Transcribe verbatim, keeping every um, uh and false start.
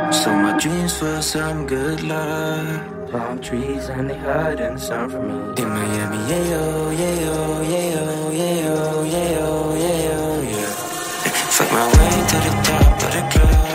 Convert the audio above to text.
So my dreams for some good luck. Palm trees and they hide in the sun for me. In Miami, yayo, yayo, yayo, yayo, yayo, yayo, yeah. Fight my way to the top of the club.